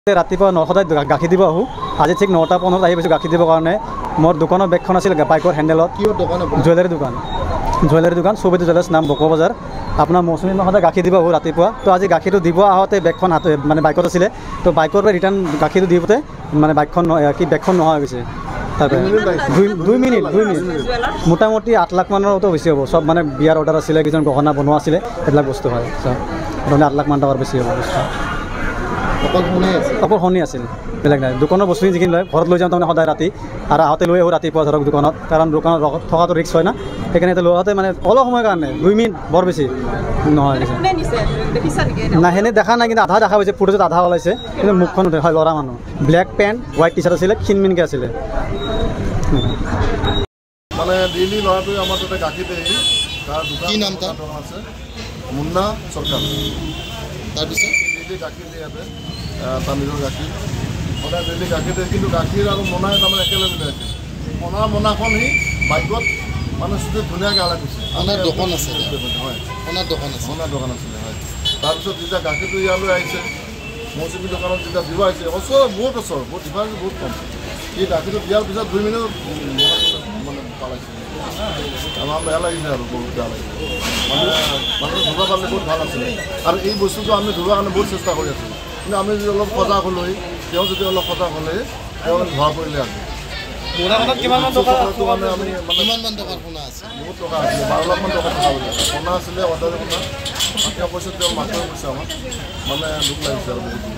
ৰাতিপুৱা 9টাত গাখীৰ দিব আহোঁ আজি ঠিক 9:15 আহি পাইছোঁ গাখীৰ দিবৰ কাৰণে মোৰ দোকানৰ বেগখন আছিল বাইকৰ হেণ্ডেলত কিহৰ দোকান জুৱেলাৰী দোকান চৌবেদী জুৱেলাৰ্ছ নাম বকো বজাৰ আপোনাৰ মৌচুমী মই সদায় গাখীৰ দিব আহোঁ ৰাতিপুৱা তো আজি গাখীৰটো দিব আহোঁতে বেগখন মানে বাইকত আছিলে তো বাইকৰ পৰা ৰিটাৰ্ণ গাখীৰটো দিওঁতে মানে বাইকখন বেগখন নোহোৱা হৈ গৈছে তাৰপৰা 2 মিনিট মোটামুটি 8 লাখ মানৰতো বেছি হ'ব চব মানে বিয়াৰ অৰ্ডাৰ আছিলে কিছুমান গহনা বনোৱা আছিলে সেইবিলাক বস্তু হয় মানে 8 লাখ মান টকাৰ বেছি হ'ব বস্তু অকল শনি আছিল বেলেগ নাই দোকানৰ বস্তু যিখিনি লয় ঘৰত লৈ যাওঁ তাৰমানে সদায় ৰাতি আৰু আহোঁতে লৈ আহোঁ ৰাতিপুৱা ধৰক দোকানত কাৰণ দোকানত থকাটো ৰিক্স হয় না সেইকাৰণে লৈ আহোঁতে মানে অলপ সময়ৰ কাৰণে 2 মিনিট বৰ বেছি নহয় নাই সেনে দেখা নাই কিন্তু আধা দেখা পাইছে ফুটেজত আধা ওলাইছে কিন্তু মুখখন হয় ল'ৰা মানুহ black pant white T shirt আছিলে ক্ষীণমিনকৈ আছিলে মানে ডেইলি ল'ৰাটোৱে আমাৰ তাতে গাখীৰ দিয়ে তাৰ কি নাম তাৰ আছে মুন্না চৰকাৰ তাৰপিছত ডেইলি গাখীৰ দিয়ে ইয়াতে তাৰ নিজৰ গাখীৰ সদায় ডেইলি গাখীৰ দিয়ে কিন্তু গাখীৰ আৰু মোনাই তাৰমানে একেলগে মিলাইছে মোনাখন সি বাইকত মানে চুটি ধুনীয়াকৈ আলাই দিছে আপোনাৰ দোকান আছে হয় আপোনাৰ দোকান আছিলে হয় তাৰপিছত যেতিয়া গাখীৰটো ইয়ালৈ আহিছে মৌচুমী দোকানত যেতিয়া দিব আহিছে বহুত ডিফাৰেঞ্চ বহুত কম এই গাখীৰটো দিয়াৰ পিছত 2 মিনিট মানে পালাইছে আমাৰ বেয়া লাগিছে আৰু বহুত বেয়া লাগিছে মানে ধৰিব পাৰিলে বহুত ভাল আছিলে আৰু এই বস্তুটো আমি ধৰিবৰ কাৰণে বহুত চেষ্টা কৰি আছিলোঁ কিন্তু আমি যদি অলপ সজাগ হ'লে তেওঁ যদি অলপ সজাগ হ'লে তেওঁ ধৰা পৰিলে আজি কিমান টকা শুনা আছে বহুত টকা আছিলে 12 লাখ মান টকা শুনা আছিলে অৰ্ডাৰ শুনা তেওঁ পইচা তেওঁ মাত্ৰ পইচা আমাক মানে দুখ লাগিছে আৰু বহুত